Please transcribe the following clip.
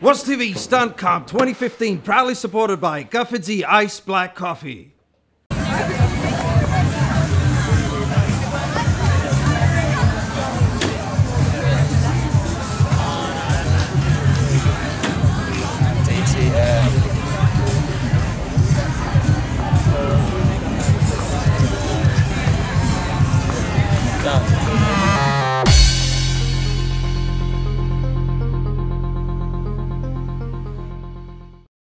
What's TV Stunt Comp 2015, proudly supported by Gufford's Ice Black Coffee. DTF. Done.